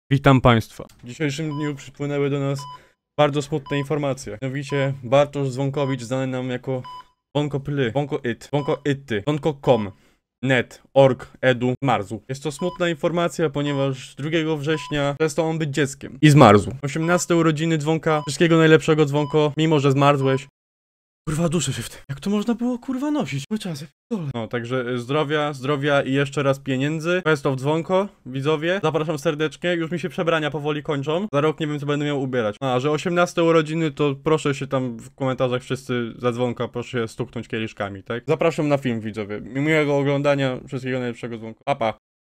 Witam Państwa. W dzisiejszym dniu przypłynęły do nas bardzo smutne informacje. Mianowicie Bartosz Dzwonkowicz, znany nam jako Dzwonkoply, Dzwonkoity, Dzwonko.com, net, org, edu, zmarzł. Jest to smutna informacja, ponieważ 2 września przestał on być dzieckiem i zmarzł. 18 urodziny Dzwonka, wszystkiego najlepszego Dzwonko, mimo że zmarzłeś. Kurwa, duszę się w tym. Jak to można było, kurwa, nosić? Czasem. No, także zdrowia i jeszcze raz pieniędzy. Best of Dzwonko, widzowie. Zapraszam serdecznie. Już mi się przebrania powoli kończą. Za rok nie wiem, co będę miał ubierać. A, że 18 urodziny, to proszę się tam w komentarzach wszyscy za Dzwonka, proszę się stuknąć kieliszkami, tak? Zapraszam na film, widzowie. Miłego oglądania. Wszystkiego najlepszego, Dzwonko. Pa.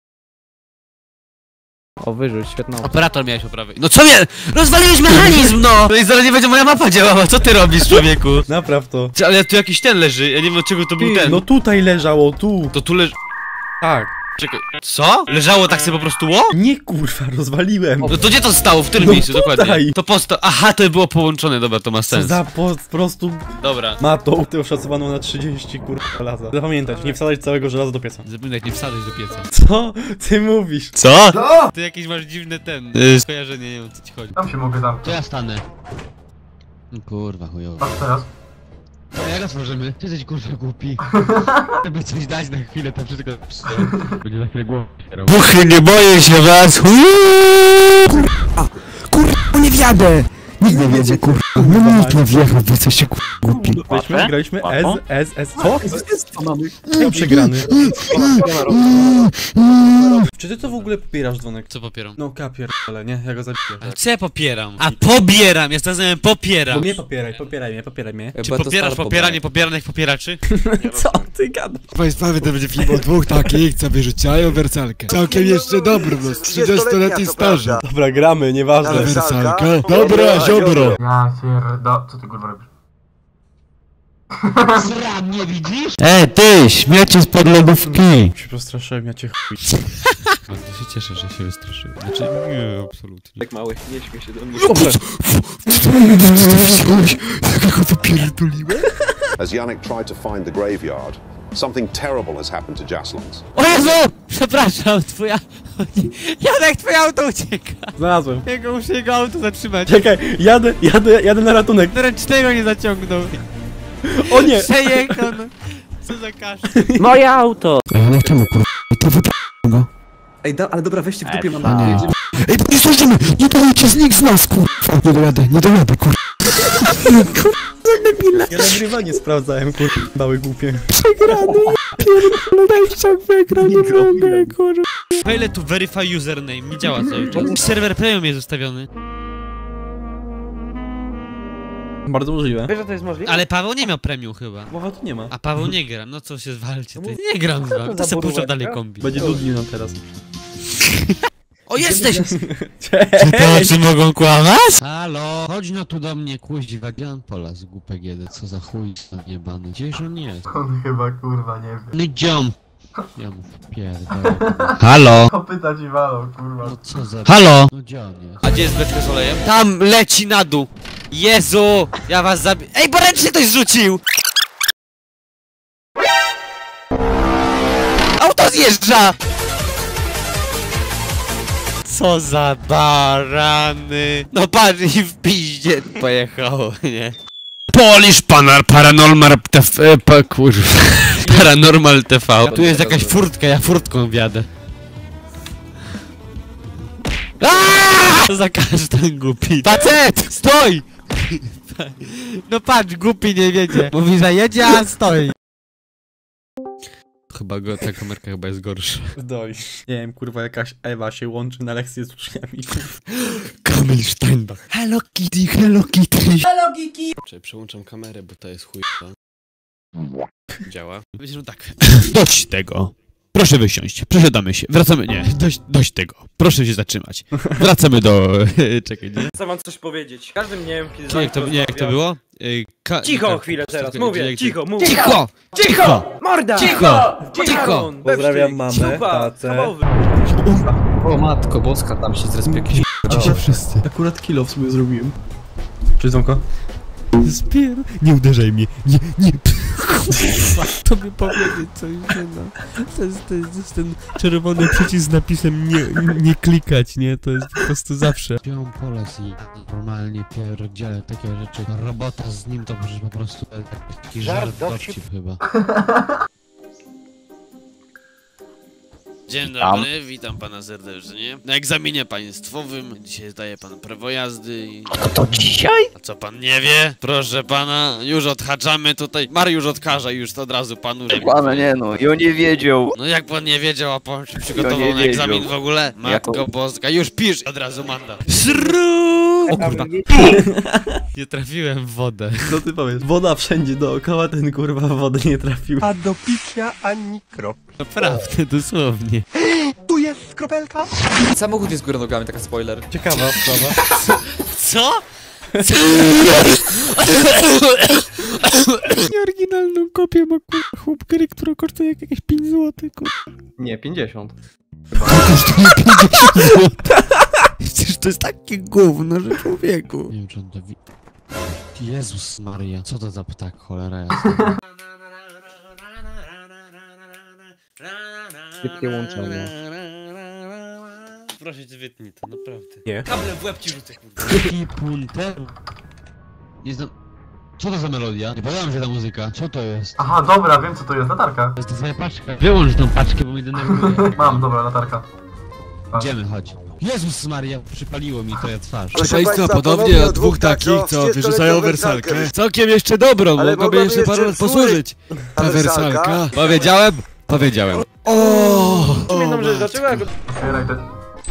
O, wyrzuć, świetną. Operator miałeś poprawić. No co mnie? Rozwaliłeś mechanizm, no! No i zaraz nie będzie moja mapa działała, co ty robisz, człowieku? Napraw to. Ale tu jakiś ten leży, ja nie wiem od czego to był ten. No tutaj leżało, tu. To tu leży... Tak. Czekaj, co? Leżało tak sobie po prostu ło? Nie, kurwa, rozwaliłem. No to gdzie to stało? W którym No miejscu, tutaj. dokładnie? To aha, to było połączone, dobra, to ma sens. Po prostu Dobra. matą, ty oszacowano na 30, kurwa, żelaza. Zapamiętać, nie wsadzać całego żelaza do pieca. Zapomnieć, nie wsadzać do pieca. Co? Ty mówisz? Co? Ty jakieś masz dziwne skojarzenie, nie wiem o co ci chodzi. Tam się mogę zamknąć. To ja stanę. Kurwa, chujowo. Patrz teraz. A jak otworzymy? Ty jesteś kurwa głupi. Żeby coś dać na chwilę, to wszystko będzie za chwilę głowę otwierał. Buchy, nie boję się was! Kurwa, nie wjadę! Nikt nie wiedzie, kurwa. No nikt nie wjechał, wy jesteście kurwa głupi. Graliśmy S. Co? Co mamy? Ja przegrany. Czy ty to w ogóle popierasz, Dzwonek? Co popieram? No kapierdolę, nie? Ja go zabiję. Ale co ja popieram? A pobieram! Ja nazywam popieram! Bo mnie popieraj mnie. Czy popierasz popieranie popieranych popieraczy? Co ty gadasz? Państwa, to będzie film o dwóch takich, co wyrzucają wersalkę. Całkiem jeszcze dobry, bo z 30-letniej staży. Dobra, gramy, nieważne. Wersalka? Dobra, ziobro. Ja co ty kurwa robisz? Sram, nie widzisz? Ty, śmiecie spod lodówki! Się postraszyłem, ja cię chuj. Bardzo się cieszę, że się wystraszyłem. Znaczy, nie, absolutnie. Tak mały, nie śmiej się do mnie. Jak go to pierdoliłem? As Yannick tried to find the graveyard, something terrible has happened to Jaslons. O Jezu! Przepraszam, Janek, twoje auto ucieka! Znalazłem. Ja muszę jego auto zatrzymać. Czekaj, jadę na ratunek. Ręcznego nie zaciągnął. O nie! Przejechał, no. Co za kasz. Moje auto! No czemu kurwa? To go. Ej, ale dobra, weźcie w dupie, A mam nie. Ej, bo nie zdążymy! Nie dajcie z nikt z nas, kurwa! Nie dojadę, kurwa. Ja nagrywanie sprawdzałem, kurwa, mały głupie. Nie mogę, kurwa. Failed to verify username, nie działa cały czas. Serwer premium jest ustawiony. Bardzo możliwe. Wiesz, że to jest możliwe? Ale Paweł nie miał premium chyba. Mowa tu nie ma. A Paweł nie gra, no co się zwalcie, ty. Nie gram z wami, to se puszczam dalej kombi. Będzie dudnił nam teraz. O, jesteś! Cześć! Czy mogą kłamać? Halo, chodź no tu do mnie, kuźwa, gdzie on polazł, głupek jeden, co za chuj jebany, gdzież on jest? On chyba kurwa nie wie. No dziom! Ja mu pierdolę. Halo! Kopyta ci walą kurwa. No co za... Halo! No gdzie on jest? A gdzie jest beczka z olejem? Tam leci na dół! Jezu! Ja was zabiję. Ej, bo ręcznie ktoś zrzucił! Auto zjeżdża! Co za barany! No patrz i w piździe pojechało, nie? Polish Paranormal TV, kurwa. Paranormal TV. Tu jest jakaś furtka, ja furtką wjadę. Co za kasztan głupi. Facet! Stoj! No patrz, głupi nie wiedzie. Mówi, że jedzie, a stoi. Chyba ta kamerka chyba jest gorsza. Doj. Nie wiem, kurwa, jakaś Ewa się łączy na lekcję z uczniami. Kamil Steinbach. Hello Kitty, Hello Kitty. Hello, Kiki! Czekaj, przełączam kamerę, bo to jest chujowa. Działa. Powiedział tak. Dość tego. Proszę wysiąść. Przesiadamy się. Wracamy. Nie. Dość tego. Proszę się zatrzymać. Wracamy do... Czekaj, nie? Chcę wam coś powiedzieć. Każdym dniem, kiedy Jak to było? Cicho chwilę teraz, mówię, cicho, mówię. Cicho! Cicho! Morda! Cicho! Cicho! Pozdrawiam mamę, tatę. O matko boska, tam się zrespił jakiś... Ci się wszyscy. Akurat kill off sobie zrobiłem. Cześć, Dzwonko. Nie uderzaj mnie, nie. Kurwa, tobie powiedzieć coś, nie no. To jest ten czerwony przycisk z napisem nie klikać, nie? To jest po prostu zawsze. Białą poles i normalnie pierdzielę takie rzeczy. Robota z nim to przecież po prostu taki żart dowcip chyba. Dzień dobry, witam pana serdecznie. Na egzaminie państwowym dzisiaj zdaje pan prawo jazdy i... To dzisiaj? A co pan nie wie? Proszę pana, już odhaczamy tutaj. Mariusz odkaża już od razu panu. Pana nie no, ja nie wiedział. No jak pan nie wiedział, a pan się przygotował na egzamin w ogóle? Matko boska, już pisz od razu mandat. Sru! O kurwa. Nie trafiłem w wodę. Co ty powiesz? Woda wszędzie dookoła, ten kurwa w wodę nie trafił. A do picia ani kropki. Naprawdę, dosłownie. Tu jest kropelka? Samochód jest góra nogami, taka spoiler. Ciekawa sprawa. Co? Nieoryginalną kopię ma chłopkery, która kosztuje jakieś 5 zł, Nie, 50. Kosztuje 50 zł. Przecież to jest takie gówno, że człowieku. Nie wiem, czy on to Jezus Maria, co to za ptak, cholera jasna. Szybkie łączenie. Proszę cię, wytnij to, naprawdę. Nie. Kablem w łeb ci rzucę, kurde. Jaki punter? Jest to... Co to za melodia? Nie podoba mi się ta muzyka. Co to jest? Aha, dobra, wiem co to jest, latarka. To jest ta twoja paczka. Wyłącz tą paczkę, bo mnie denerwuje. Mam, dobra, latarka. Idziemy, chodź. Jezus Maria, przypaliło mi to ja twarz. Proszę państwa, ponownie o dwóch takich, co wyrzucają wersalkę. Całkiem jeszcze dobrą, Ale mogłaby jeszcze mogłaby parę lat jeszcze posłużyć. Ta wersalka. Powiedziałem? Powiedziałem. Jedną rzecz, dlaczego ja go... Otwieraj te...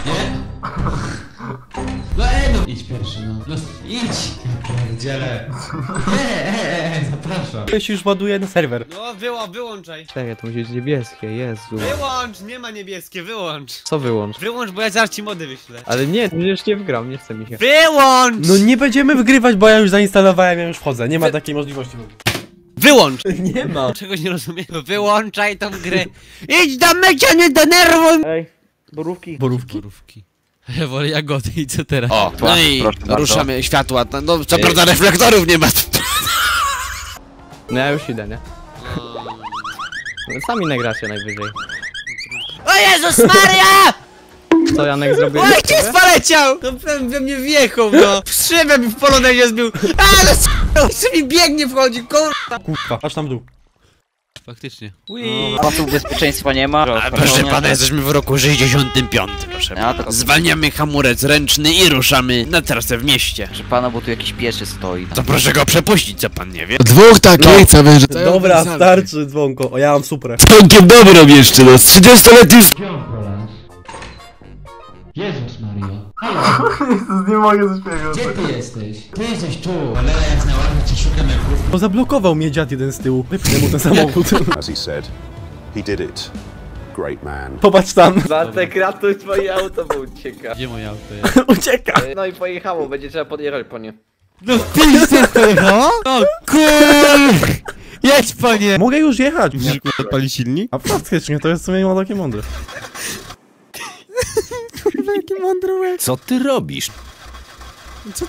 No no. Idź pierwszy, no. No idź. Pierdziele. Zapraszam. To się już ładuje na serwer. No, wyłączaj. Czekaj, to musi być niebieskie, Jezu. Wyłącz, nie ma niebieskie, wyłącz. Co wyłącz? Wyłącz, bo ja zaraz ci mody wyślę. Ale nie, przecież nie wgram, nie chce mi się. Wyłącz! No nie będziemy wygrywać, bo ja już zainstalowałem, ja już wchodzę. Nie ma takiej możliwości. Wyłącz! Nie ma. Czegoś nie rozumiem. Wyłączaj tą grę. Idź do mycia, nie denerwuj! Ej, borówki. Borówki. Ja wolę jagody i co teraz? O, no i ruszamy światła. No, co prawda reflektorów nie ma. No ja już idę, nie? No, sami nagracie najwyżej. O Jezus Maria! Co Janek zrobił? Ojciec poleciał! No we mnie wjechał, no. Szybę mi w polonezie zbił. Ale s***, mi biegnie wchodzi, kurwa. Kurwa, aż tam dół. Faktycznie. Pasów bezpieczeństwa nie ma. Proszę pana, jesteśmy w roku 65, proszę. Ja, tylko... Zwalniamy hamulec ręczny i ruszamy na trasę w mieście. Proszę pana, bo tu jakiś pieszy stoi. To proszę go przepuścić, co pan nie wie. Dwóch takich, co wyrzucają Dobra, wersalkę. starczy dzwonko. O, ja mam super. Całkiem dobrą jeszcze, no. Z 30-letnim... Jezus Maria. Jezus, nie mogę ze śmiechu. Gdzie ty jesteś? Ty jesteś tu. Cholera jasna, ładnie cię szukam jak krówka. No zablokował mnie dziad jeden z tyłu. Wypnę mu ten samochód. As he said, he did it. Great man. Popatrz tam. Bartek, ratuj twoje auto, bo ucieka. Gdzie moje auto jest? Ucieka. No i pojechało, będzie trzeba podjechać po nie. No ty pojechało? O kur... Jedź panie! Mogę już jechać. Widzisz, odpali silnik? A faktycznie, to jest w sumie takie mądre. Kurwa, jaki mądry łeb. Co ty robisz? Co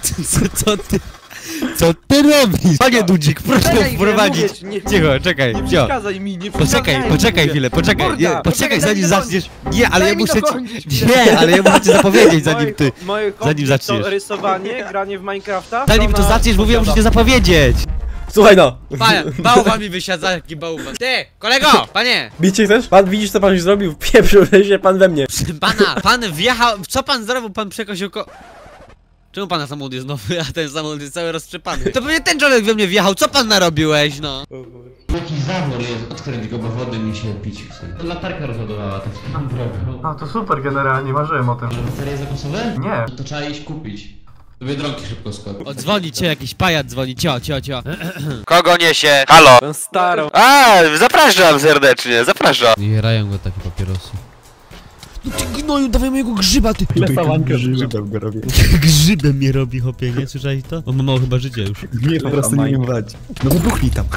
ty robisz? Panie Dudzik, proszę wprowadzić. Cicho, czekaj, Nie przeszkadzaj mi, nie Poczekaj chwilę, poczekaj. Nie, Morda, poczekaj, zanim daj mi zaczniesz. Nie, ale ja mi muszę dokończyć. ci... Nie, ale ja muszę ci zapowiedzieć, zanim ty... Moje Zanim zaczniesz. to rysowanie, granie w Minecrafta. Zanim to zaczniesz, mówię, muszę cię zapowiedzieć. Słuchaj no. Panie, bałwan mi wysiadza, jaki bałwan. Ty, kolego, panie! Bicie chcesz? Pan widzisz co pan już zrobił? Pieprzył się pan we mnie. Pan wjechał, co pan zrobił? Pan przekosił Czemu pana samochód jest nowy, a ten samochód jest cały roztrzepany? To pewnie ten człowiek we mnie wjechał, co pan narobiłeś, no? Jakiś zawór jest, odkręć go, bo wody mi się pić chce. To latarka rozładowała, tak swoją drogą. A, to super generalnie, marzyłem o tym. Baterie zapasowe? Nie. To trzeba iść kupić. Do Biedronki szybko skok. O, dzwoni cię, jakiś pajac dzwoni, cio. Kogo niesie? Halo? Tą starą. A, zapraszam serdecznie, zapraszam. Jerają go takie papierosy. No ty gnoju, dawaj mojego grzyba, ty! Grzybem go robię. Grzybem mnie robi, hopie, nie? Słyszałeś to? On ma mało chyba życia już. Nie, po prostu nie wiem wać. No wybuchnij tam.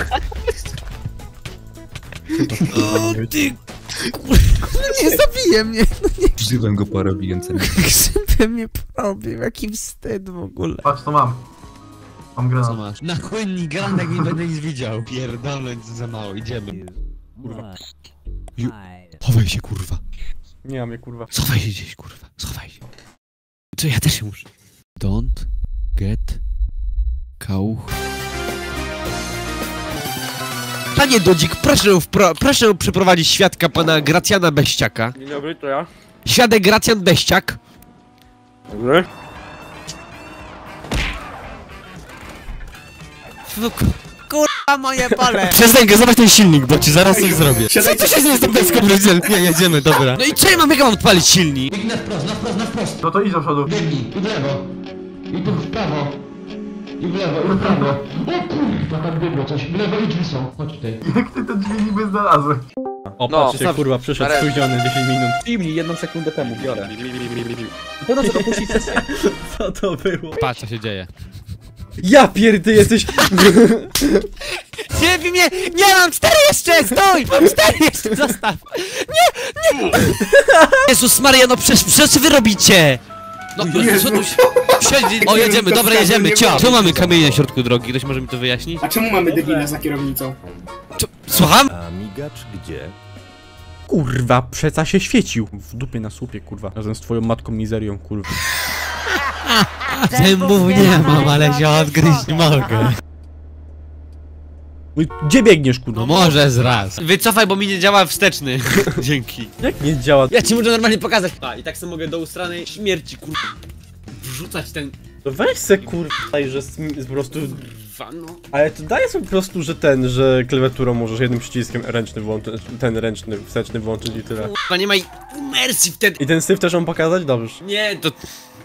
O ty... Nie zabije mnie! Grzybem go porobiłem, co nie? Grzybem mnie porobił, jaki wstyd w ogóle. Patrz, co mam. Mam Co granat. masz? Na chłynnik granek nie będę nic widział. Pierdolę, to za mało, idziemy. Kurwa. Chowaj się, kurwa. Nie mam je, kurwa. Schowaj się gdzieś, kurwa. Schowaj się. Co, ja też się muszę. Don't get kauch. Panie Dodzik, proszę przyprowadzić świadka pana Gracjana Beściaka. Dzień dobry, to ja. Świadek Gracjan Beściak. Dobry. Kurwa moje pole! Przestań gazować ten silnik, bo ci zaraz coś zrobię. Co to się z tym deską ludziel? Nie, jedziemy, dobra. No i co ja mam, jak mam odpalić silnik? No to idź do przodu. Jak ty te drzwi niby znalazłeś? O, No, patrzcie, kurwa, przyszedł nareszcie. spóźniony 10 minut. Przyjmij 1 sekundę temu, biorę. No co to puścić sesję? Co to było? Patrz, co się dzieje. Ja pierdy jesteś... Nie bij mnie! Nie, mam 4 jeszcze! Stój! Mam 4 jeszcze! Zostaw! Nie! Jezus Maria, no przecież co wy robicie? No, co tu się... O, jedziemy, dobra, jedziemy, cio! Co mamy kamienie na środku drogi? Ktoś może mi to wyjaśnić? A czemu mamy debila za kierownicą? Słucham? A migacz gdzie? Kurwa, przeca się świecił. W dupie na słupie, kurwa. Razem z twoją matką mizerią, kurwa. Zębów nie mam, ale się odgryźć mogę. Gdzie biegniesz, kurwa? No może zraz. Wycofaj, bo mi nie działa wsteczny. Dzięki. Jak nie działa? Ja ci muszę normalnie pokazać. A, i tak sobie mogę do ustranej śmierci, kurwa. Wrzucać ten... To weź se, kurwa, daj, że po prostu... No. Ale to daje sobie po prostu, że klawiaturą możesz jednym przyciskiem ręczny włączyć, ten ręczny, wsteczny włączyć i tyle. Kurwa, nie ma imersji wtedy. I ten syf też mam pokazać? Dobrze. Nie, to...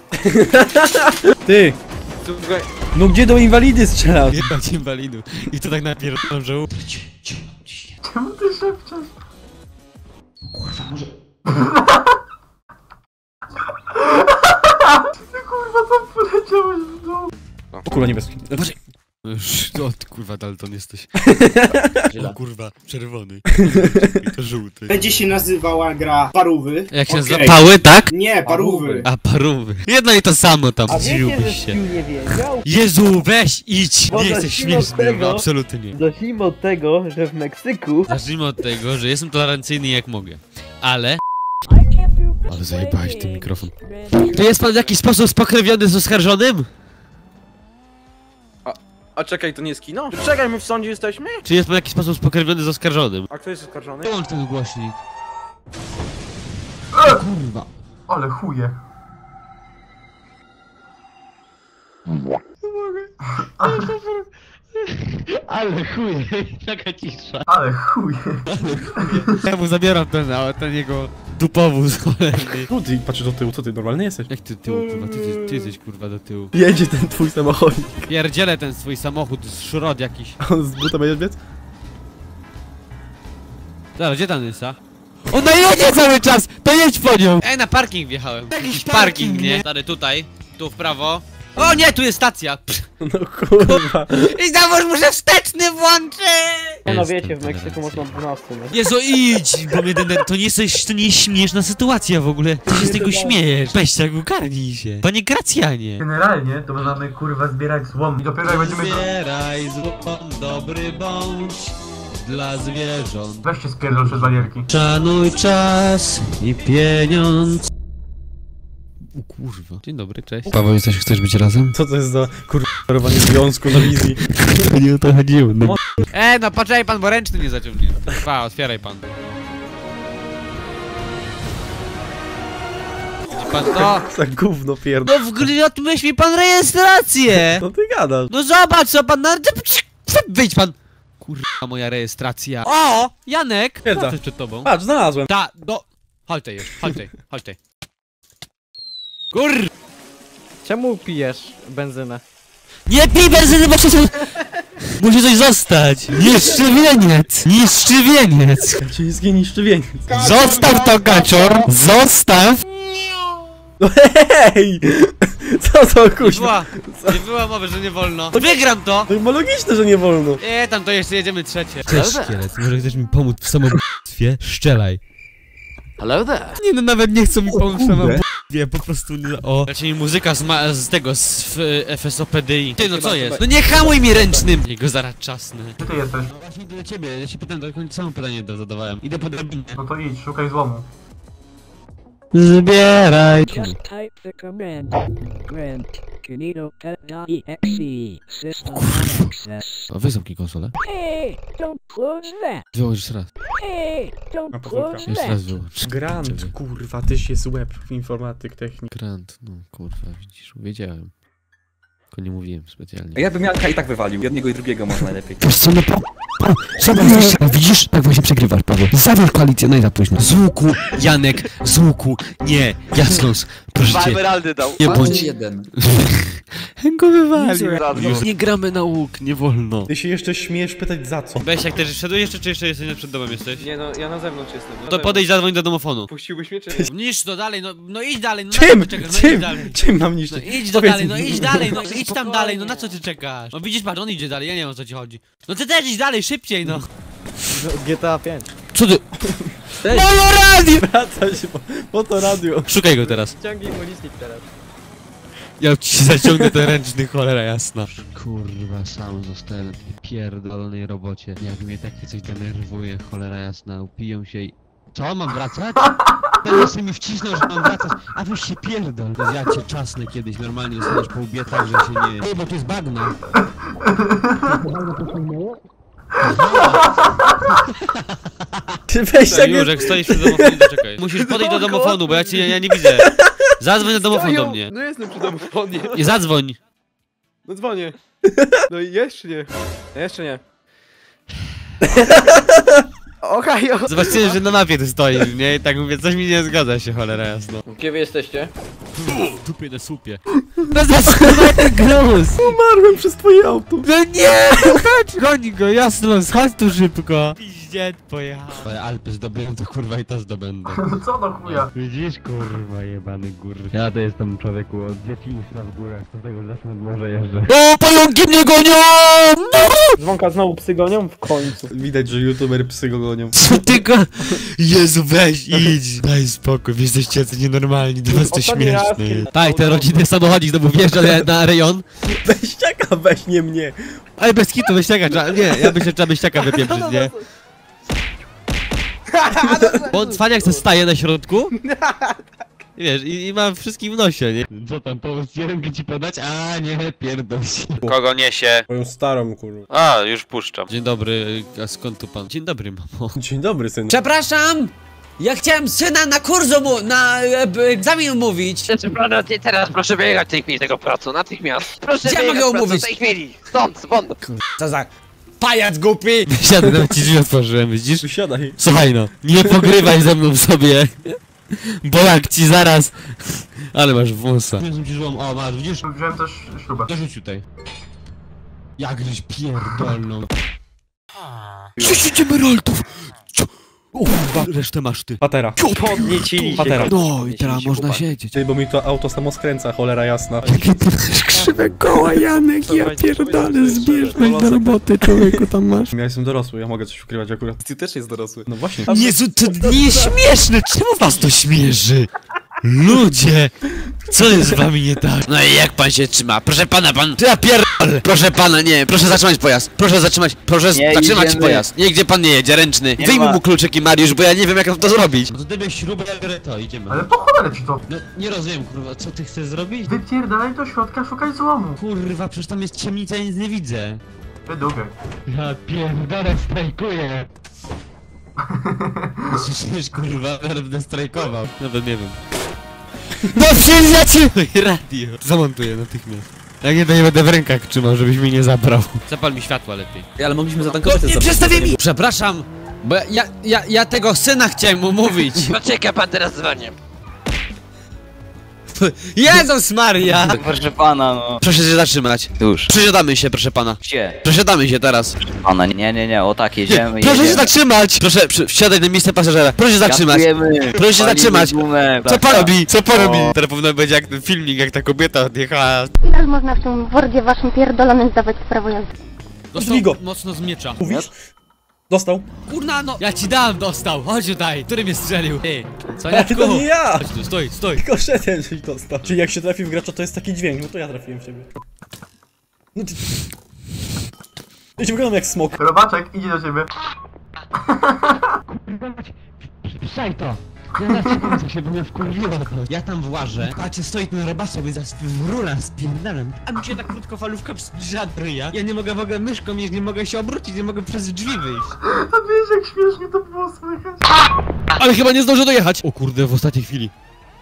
Ty! No gdzie do inwalidy strzelasz? Jebać inwalidu. I to tak napierdalam, że... Czemu ty szepczesz? Ty kurwa tam poleciałeś w dół. O kurwa, niebieski. Już, o ty kurwa Dalton jesteś. O kurwa, czerwony. I to żółty. Będzie się nazywała gra Parówy. Jak się Okej. nazywa? Pały, tak? Nie, Parówy. A parówy. Jedno i to samo tam, zdziwiłbyś się. nie wiedział? Jezu, weź, idź! Bo Nie jesteś zacznijmy od śmieszny, tego- absolutnie nie. Zacznijmy od tego, że w Meksyku... Zacznijmy od tego, że jestem tolerancyjny jak mogę. Ale... Ale zajebałeś ten mikrofon. To jest pan w jakiś sposób spokrewniony z oskarżonym? A czekaj, to nie jest kino? Czekaj, my w sądzie jesteśmy? Czy jest pan w jakiś sposób spokrewniony z oskarżonym? A kto jest oskarżony? Wyłącz ten głośnik. Kurwa. Ale chuje. Ale chuje, taka cisza. Ale chuje. Ja mu zabieram ten jego dupowóz cholerny. No ty patrzysz do tyłu, co ty normalny jesteś? Jak ty tyłu, kurwa, ty jesteś kurwa do tyłu. Jedzie ten twój samochodzik. Pierdzielę ten swój samochód, szrot jakiś. A on z buta będziesz biec? Dobra, gdzie ta Nysa? Ona jedzie cały czas! To jedź po nią! Ej, na parking wjechałem. Jakiś parking, nie? Stary, tutaj, tu w prawo. O nie, tu jest stacja! No kurwa. I znowu muszę wsteczny włączyć! No wiecie, w Meksyku można 12, nie? Jezu, idź! Bo mnie to nie jest śmieszna sytuacja w ogóle. Ty się z tego śmiejesz. Weź tak, ukarnij się. Panie Gracjanie. Generalnie to mamy kurwa zbierać złom. I dopiero jak będziemy... Zbieraj złom, dobry bądź dla zwierząt. Weź się spierdol przez barierki. Szanuj czas i pieniądz. O kurwa. Dzień dobry, cześć. Paweł, chcesz być razem? Co to jest za kurwa związku na wizji? Nie o to chodziło. No. No poczekaj pan, bo ręczny nie zaciągnie. Pa, otwieraj pan. Pan to... Za gówno pierdol. No w ogóle odmyśl mi pan rejestrację! No ty gadasz. No zobacz co pan... Wyjdź pan! Kurwa, moja rejestracja. O! Janek! Wiedza. Co to jest przed tobą? Patrz, znalazłem. Haltej już, haltej. Kur... Czemu pijesz benzynę? Nie pij benzyny, bo przecież... Musi coś zostać! Nieszczywieniec! Nieszczywieniec! Kaczyński niszczywieniec. Zostaw to, kaczor! Zostaw! No hej! Co to kuźwa? Nie była mowy, że nie wolno. Wygram to! To chyba logiczne, że nie wolno. Tam to jeszcze jedziemy trzecie. Cześć, szkielet. Może chcesz mi pomóc w samobójstwie? Szczelaj. Hello there. Nie no, nawet nie chcą mi pomóc na b***ie, po prostu o. Leci mi muzyka z tego, z FSOPDI. Ty, no co jest? No nie hamuj mi ręcznym! Jego zaraz czasny. Gdzie ty jesteś? No właśnie do ciebie, ja się pytam, do końca samo pytanie zadawałem. Idę po drabinie. No to idź, szukaj złomu. Zbieraj! Just type the command. Grant. Kinito.exe. System access. A wy zamknij konsolę. Hey, don't close that. Wyłącz jeszcze raz. Hey, don't close Jeszcze that. raz wyłącz. Grant, kurwa, tyś jest łeb w informatyk, technik. Grant, no kurwa, widzisz, wiedziałem. Tylko nie mówiłem specjalnie. Ja bym Janka i tak wywalił. Jednego i drugiego może najlepiej. Wiesz co, no widzisz? Tak właśnie przegrywasz, Paweł. Zawiesz koalicję, no i za późno. Z łuku, Janek, z łuku, nie, Jasnos, proszę cię. 2 emeraldy dał. Nie bądź. Jeden. Go wywalił. Już nie gramy na łuk, nie wolno. Ty się jeszcze śmiesz pytać za co? Weź, jak też wszedłeś jeszcze, czy jeszcze jesteś przed domem jesteś? Nie no, ja na zewnątrz jestem. Na To zewnątrz. podejdź, zadzwoń do domofonu. Puściłbyś mnie czy nie? Niszcz to dalej, no idź dalej, no Czym? na co ty czekasz? No Czym? idź dalej. Czym mam No niszczyć? idź Powiedz dalej, mi. no idź dalej, no idź tam dalej, no na co ty czekasz? No widzisz, patrz, on idzie dalej, ja nie wiem o co ci chodzi. No ty też idź dalej, szybciej no. GTA 5. Co ty? Moje radio! Wracaj się, po to radio. Szukaj go teraz. Ciągnij mu licznik teraz. Ja ci zaciągnę ten ręczny, cholera jasna. Kurwa, sam zostałem na tej pierdolonej robocie. Jak mnie takie coś denerwuje, cholera jasna, upiją się i... Co, mam wracać? Teraz mi wcisnął, że mam wracać, a weź się pierdol. To ja cię czasnę kiedyś, normalnie dostaniesz po łbie tak, że się nie... Ej, bo to jest bagno. Ty weź tak Już, jak stoisz przy domofonu, to czekaj. Musisz podejść do domofonu, bo ja nie widzę. Zadzwoń na domofon do mnie. No jestem przy domofonie. I zadzwoń. No dzwonię. No i jeszcze nie. Jeszcze nie. Okej, Zobaczyłem, że na mapie tu stoisz, nie? I tak mówię, coś mi nie zgadza się, cholera jasno. Gdzie wy jesteście? Tupie na słupie. No zatrzymaj ten gruz! Umarłem przez twoje auto. No nie! Chodź, goni go, Jasnos, chodź tu szybko. Piździet pojechał. Ale Alpy zdobyłem, to kurwa i to zdobędę. No co do chuja? Widzisz, kurwa, jebany gór. Ja to jestem człowieku od dzieciństwa w górach, z tego zawsze nad morze jeżdżę. O, pająki mnie gonią! Dzwonka znowu psy gonią? W końcu. Widać, że youtuber psy go gonią. Co ty go... Jezu, weź, idź. Daj spokój, wy jesteście jacy nienormalni, do was to Ostatni raz, śmieszne. kiedy- Tak, ten rodzinny samochodzik znowu wjeżdża na rejon. Beściaka, weź nie mnie. Ale bez kitu, beściaka, nie, ja myślę, że trzeba beściaka wypieprzyć, nie? Bo on cwaniak se staje na środku. I wiesz, i ma wszystkich w nosie, nie? Co tam, pomóc rękę ci podać? A nie, pierdol się. Kogo niesie? Moją starą, kurwa. A, już puszczam. Dzień dobry, a skąd tu pan? Dzień dobry, mamo. Dzień dobry, syn. Przepraszam! Ja chciałem syna na kursu na egzamin umówić. Proszę pana, ty teraz proszę wyjechać w tej chwili z tego pracu, natychmiast. Proszę Gdzie wyjechać mogę z pracy umówić? w tej chwili. Stąd. Co za pajac głupi! Siadę, nawet ci drzwi otworzyłem, widzisz? Siadaj. Słuchaj no, nie pogrywaj ze mną sobie. Bo jak ci zaraz... Ale masz wąsa. Wniosłem ci złom, o masz, widzisz? Wziąłem też śrubę. Dorzuć tutaj. Jak żeś pierdolną. 10 emeraldów! Resztę masz ty. Patera. Podniecili Patera. No i teraz można siedzieć. Ty, bo mi to auto samo skręca, cholera jasna. Jakie ty masz krzywe koła, Janek, ja pierdolę, zbierz mnie do roboty, człowieku, tam masz. Ja jestem dorosły, ja mogę coś ukrywać akurat. Ty też jest dorosły. No właśnie. Jezu, to nie śmieszne! Czemu was to śmieszy? Ludzie! Co jest z wami nie tak? No i jak pan się trzyma? Proszę pana, pan... Ja pierdolę! Proszę pana, nie, proszę zatrzymać pojazd! Proszę zatrzymać pojazd! Nigdzie pan nie jedzie, ręczny! Wyjmij mu kluczyki, Mariusz, bo ja nie wiem jak to zrobić! No to ty byś śrubę, ja biorę to, idziemy. Ale po cholerę ci to? No nie rozumiem, kurwa, co ty chcesz zrobić? Wypierdalaj do środka, szukaj złomu. Kurwa, przecież tam jest ciemnica, ja nic nie widzę. Wydugaj. Ja pierdolę, strajkuję. Słyszysz, kurwa, będę strajkował. Nawet nie wiem. No przyjdziecie! Radio! Zamontuję natychmiast. Jak nie, to nie będę w rękach trzymał, żebyś mi nie zabrał. Zapal mi światła lepiej. Ale mogliśmy zatankować Nie przestawię mi! Przepraszam, bo ja tego syna chciałem umówić. No czeka pan teraz dzwonię. Jezus Maria! Proszę pana, no. Proszę się zatrzymać. Już. Przesiadamy się, proszę pana. Gdzie? Przesiadamy się teraz. Pana, nie, o tak, jedziemy. Proszę się zatrzymać! Proszę, wsiadaj na miejsce pasażera. Proszę się zatrzymać. Proszę się zatrzymać. Co pan robi? Co pan robi? Teraz powinno być jak ten filmik, jak ta kobieta odjechała. Ile można w tym wordzie waszym pierdolonym zdawać prawo jazdy? Dostał mocno z miecza. Mówisz? Dostał. Kurna no! Ja ci dam, dostał! Chodź tutaj! Który mnie strzelił? Ty! Coniaczku! To nie ja! Chodź tu, stój, stój! Tylko szedłem, żeś dostał. Czyli jak się trafi w gracza, to jest taki dźwięk, no to ja trafiłem w ciebie. No ty... Ja ci wyglądam jak smok. Robaczek idzie do ciebie. Puszczaj to! Ja zaczekam się, bo mnie wkurwiło to. Ja tam włażę, patrzcie, stoi ten robas sobie w rura spierdalam. A mi się tak krótkofalówka zbliża do ryja. Ja nie mogę w ogóle myszką jeść, nie mogę się obrócić, nie mogę przez drzwi wyjść. A wiesz jak śmiesznie to było słychać. Ale chyba nie zdążę dojechać! O kurde, w ostatniej chwili.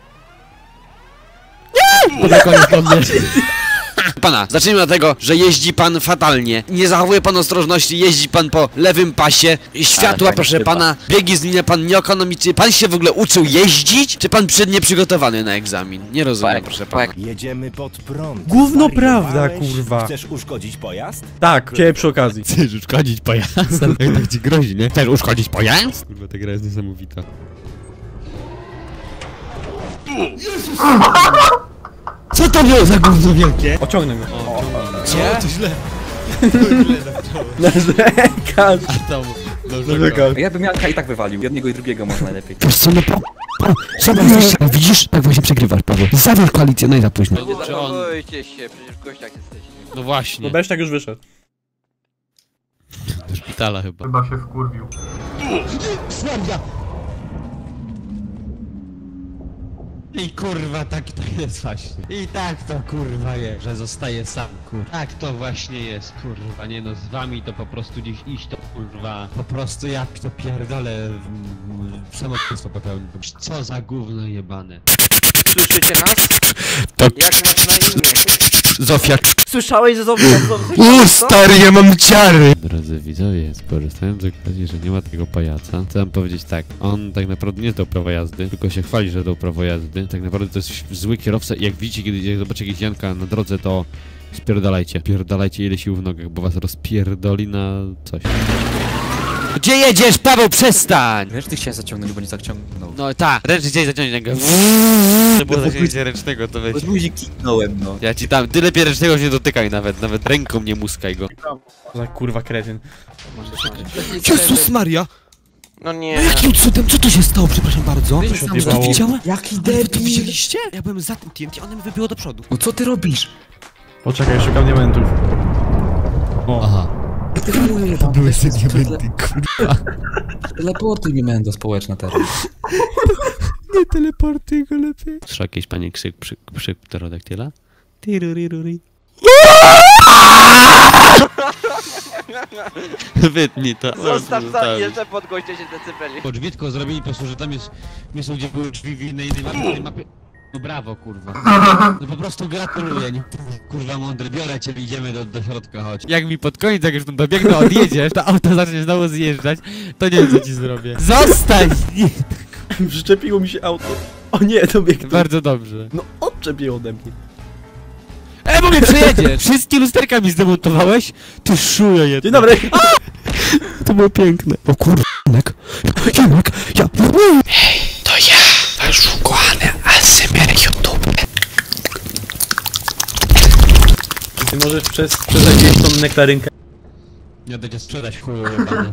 Nie! To koniec do mnie. Pana, zacznijmy od tego, że jeździ pan fatalnie. Nie zachowuje pan ostrożności, jeździ pan po lewym pasie. Światła, proszę pana, biegi zmienia pan nieekonomicznie. Pan się w ogóle uczył jeździć? Czy pan nieprzygotowany na egzamin? Nie rozumiem, proszę pana. Jedziemy pod prąd. Gówno prawda, kurwa. Chcesz uszkodzić pojazd? Tak, chciałem przy okazji. Chcesz uszkodzić pojazd? Jak tak ci grozi, nie? Chcesz uszkodzić pojazd? Kurwa, ta gra jest niesamowita. Co to było za gówno wielkie? Ociągnę go. Gdzie? To źle. Narzekasz. A tam, Narzekasz. Ja bym Janka i tak wywalił. Jednego i drugiego może najlepiej. Wiesz co, no widzisz? Tak właśnie przegrywasz, Paweł. Zawierz koalicję, no i za późno. Nie zachowujcie się, przecież w gościach jesteście. No właśnie. No Besztak już wyszedł. Do szpitala chyba. Chyba się wkurwił. I kurwa, tak to jest właśnie. I tak to kurwa jest, że zostaje sam, kurwa. Tak to właśnie jest, kurwa. Nie no, z wami to po prostu gdzieś iść to kurwa. Po prostu jak to pierdolę samobójstwo popełnił. Co za gówno jebane. Słyszycie nas? Tak. Jak masz na imię? Zofia. Słyszałeś, że Zofia? Stary, ja mam ciary! Drodzy widzowie, skorzystając z okazji, że nie ma tego pajaca, chcę wam powiedzieć tak, on tak naprawdę nie zdał prawa jazdy, tylko się chwali, że dał prawo jazdy. Tak naprawdę to jest zły kierowca i jak widzicie, kiedy zobaczycie jakiegoś Janka na drodze, to spierdalajcie. Pierdalajcie ile sił w nogach, bo was rozpierdoli na coś. Gdzie jedziesz, Paweł, przestań! Wiesz, ty chciałeś zaciągnąć, bo nie zaciągnął. No tak, ręcznie chciałeś zaciągnąć rękę. To było zaciągnięcie ręcznego, to weź. Buzi kliknąłem, no. Ja ci tam, ty lepiej ręcznego nie dotykaj nawet ręką nie muskaj go. Za kurwa kretyn. Jezus Maria! No nie. Jakim cudem? Co tu się stało? Przepraszam bardzo. Co się odjebało? Widziałem? Jaki Wy to debil! widzieliście? Ja byłem za tym TNT, one mi wybiło do przodu. No co ty robisz? Poczekaj, szukam diamentów. O. Aha. To były te diamenty, kurwa. Teleportuj mi mendo społeczne teraz. Nie teleportuj go lepiej. Słyszał jakiś panie krzyk pterodaktyla? Tiruriruri. Wytnij to. Zostaw sam jeszcze pod goście się decybeli. Podrzwitko zrobili po prostu, że tam jest miejsce, gdzie były drzwi w innej mapie. No brawo, kurwa. No po prostu gratuluję, nie? Kurwa mądry, biorę cię, idziemy do środka, chodź. Jak mi pod koniec, jak już tam dobiegnę, odjedziesz, to auto zacznie znowu zjeżdżać, to nie wiem co ci zrobię. Zostań! Przyczepiło mi się auto. O nie, to biegnie. Bardzo dobrze. No odczepię ode mnie. Bo mnie przejedziesz! Wszystkie lusterka mi zdemontowałeś? Ty szuja jedna. Dzień dobry. To było piękne. O kurwa, Janek, ja... Hej, to ja, wasz ukochany ASMR YouTube. Ty możesz przezagieść tą nektarynkę. Nie da cię sprzedać, kurwa.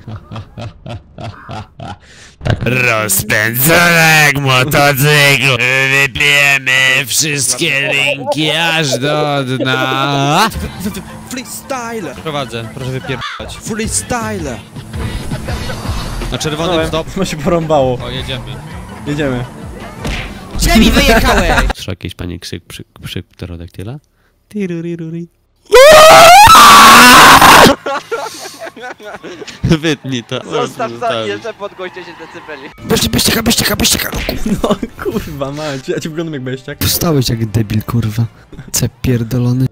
Rozpędzonek motocyklu, wypijemy wszystkie linki aż do dna. Freestyle! Prowadzę, proszę wypierdać. Freestyle! Na czerwonym stop. No się porąbało. O, jedziemy. Jedziemy. Gdzie mi wyjechałeś? Słyszał jakiś panie krzyk pterodaktyla? Tiruriruri. Wytnij to. Zostaw sam jeszcze pod goście się decybeli. Beściaka! No kurwa mać, ja ci wyglądam jak beściak. Postałeś jak debil, kurwa. Ce pierdolony.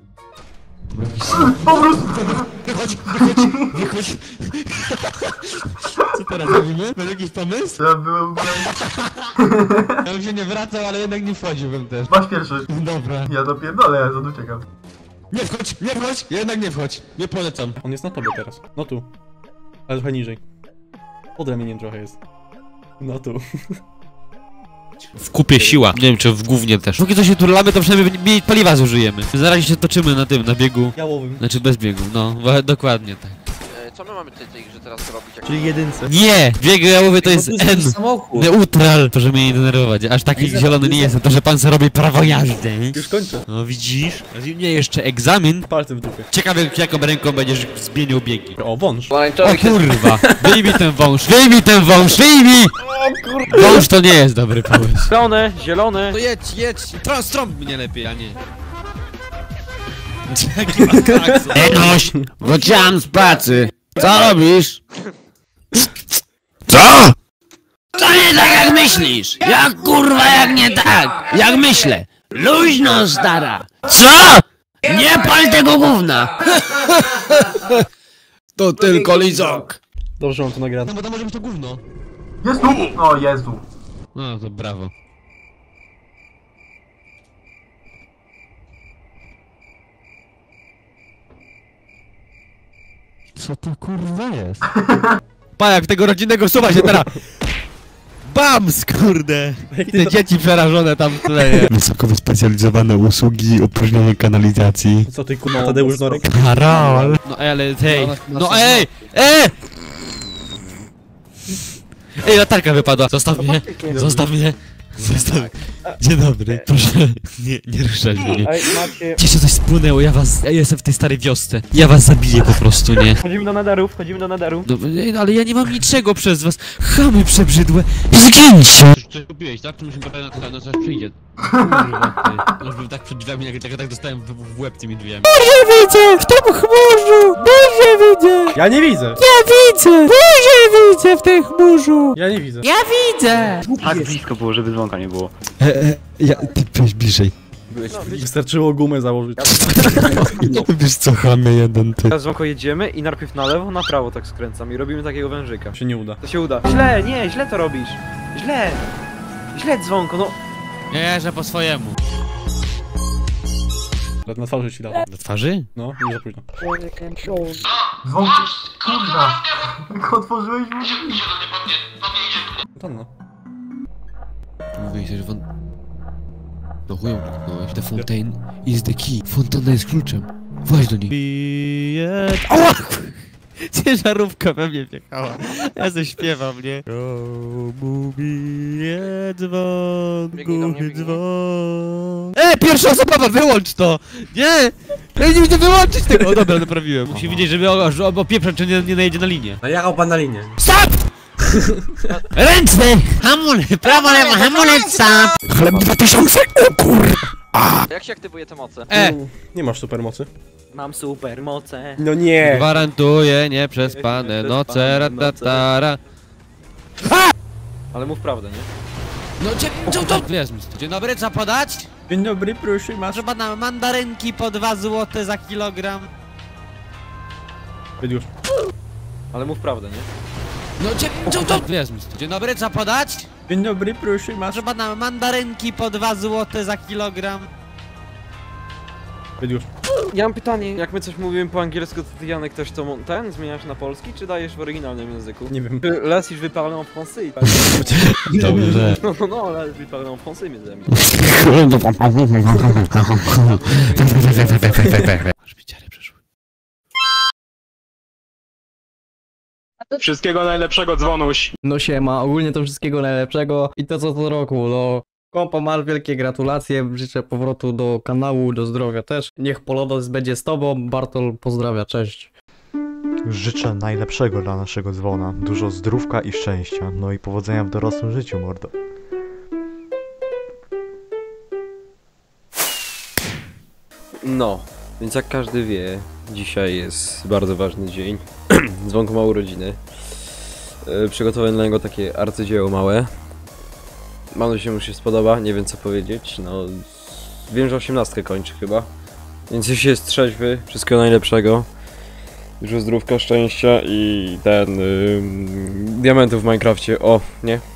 Wychodź. Co teraz robimy? Masz jakiś pomysł? Ja byłem... Ja bym się nie wracał, ale jednak nie wchodziłbym też. Masz pierwszy. Dobra. Ja dopierdolę, ja stąd uciekam. Nie wchodź! Jednak nie wchodź. Nie polecam. On jest na tobie teraz. No tu. Ale trochę niżej. Pod ramieniem trochę jest. No tu. W kupie siła. Nie wiem, czy w gównie też. Póki co się turlamy, to przynajmniej mniej paliwa zużyjemy. Na razie się toczymy na tym, na biegu. Jałowym. Znaczy bez biegu, no. Dokładnie tak. Co co my mamy tutaj tej grze teraz robić? Jak... Czyli jedynce. Nie! Bieg jałowy to jest N. Samochód. Neutral. Proszę mnie nie denerwować. Aż taki zielony nie jestem, to że pan sobie robi prawo jazdy. Już kończę. No widzisz? A mnie jeszcze egzamin. Palcem w dupie. Ciekawe jaką ręką będziesz zmienił biegi. O, wąż. O kurwa! Wyjmij ten wąż! Wyjmij ten wąż! Wyjmij! Wąż to nie jest dobry pomysł. Zielone, zielone. To jedź! Strąb mnie lepiej, a nie. Jaki ma klakson? Enoś, wróciłam z pracy. Co robisz? Co? To nie tak jak myślisz. Jak kurwa, jak nie tak. Jak myślę. Luźno, stara. Co? Nie pal tego gówna. To tylko lizok. Dobrze mam to nagrane. No bo to może być to gówno. Jezu! O Jezu. No to brawo. Co to kurwa jest? Pa, jak tego rodzinnego suwa się teraz... Bams, kurde! I te dzieci przerażone tam w tle, nie? Wysoko wyspecjalizowane usługi opróżnionej kanalizacji. Co ty kurwa, Tadeusz Norek? Karol! No ale hej! No ej! Ej, latarka wypadła! Zostaw mnie! Zostaw mnie! Zostaw mnie! Dzień dobry, proszę, nie ruszać mnie. Ej, macie... Gdzieś coś spłynęło, ja jestem w tej starej wiosce. Ja was zabiję po prostu, nie? Wchodzimy do nadaru, No, ale ja nie mam niczego przez was. Chamy przebrzydłe. Zgięcie! Coś kupiłeś, tak? Czy musimy poczekać na coś przyjdzie? Kurwa, ty. Już bym tak przed drzwiami, jak tak dostałem w łeb tymi drzwiami. Boże widzę! W tym chmurzu! Boże widzę! Ja nie widzę! Ja widzę! Boże widzę w tym chmurzu! Ja nie widzę. Ja widzę! Tak blisko było, żeby dzwonka nie było. Ty byłeś bliżej. Wystarczyło gumę założyć. Wiesz co, chamie jeden ty. Teraz dzwonko jedziemy i najpierw na lewo, na prawo tak skręcam i robimy takiego wężyka. Się nie uda. To się uda. Źle to robisz. Źle dzwonko, no. Nie, że po swojemu. Na twarzy ci dał. Na twarzy? No, już za późno. Dzwonki, kurwa. Jak otworzyłeś drzwi? To no. Mówię się, że no chują kliknąłeś. The fountain is the key. Fontana jest kluczem. Właź do niej. Ała! Ciężarówka we mnie wjechała. Ja ze śpiewam, nie? Komu bije dzwon, głuchy dzwon. Pierwsza osoba, wyłącz to! Nie! Ja nie widzę wyłączyć tego! O dobra, naprawiłem. Musi widzieć, żeby opieprzać, czy nie najedzie na linię. No jechał pan na linię. Stop! Ręczny! Hamulec! Prawo, lewo, hamulec, stop! Chleb 2000! O kur... Jak się aktywuje te moce? Nie masz supermocy. Mam super moce. No nie! Gwarantuję nieprzespane noce, ratatara. Ale mów prawdę, nie? No dzień dobry, co podać? Dzień dobry, proszę, masz... Proszę pana, mandarynki po 2 zł za kilogram. Już. Ale mów prawdę, nie? No dzień dobry, co podać? Dzień dobry, proszę, masz... Proszę pana, mandarynki po 2 zł za kilogram. Już. Ja mam pytanie, jak my coś mówimy po angielsku, to ty Janek też to zmieniasz na polski, czy dajesz w oryginalnym języku? Nie wiem. Là si je vais parler en français. Dobrze. Non, là je vais parler en français, mes amis. Wszystkiego najlepszego, dzwonuś. No siema, ogólnie to wszystkiego najlepszego i to co roku, no. Kompo masz wielkie gratulacje, życzę powrotu do kanału, do zdrowia też. Niech Polodos będzie z tobą, Bartol pozdrawia, cześć. Życzę najlepszego dla naszego dzwona, dużo zdrówka i szczęścia, no i powodzenia w dorosłym życiu, mordo. No, więc jak każdy wie, dzisiaj jest bardzo ważny dzień. Dzwonko ma urodziny. Przygotowałem dla niego takie arcydzieło małe. Mam nadzieję, że mu się spodoba, nie wiem co powiedzieć, no... Wiem, że 18 kończy chyba. Więc jeśli jest trzeźwy, wszystkiego najlepszego. Dużo zdrówka, szczęścia i diamentów w Minecrafcie, o, nie?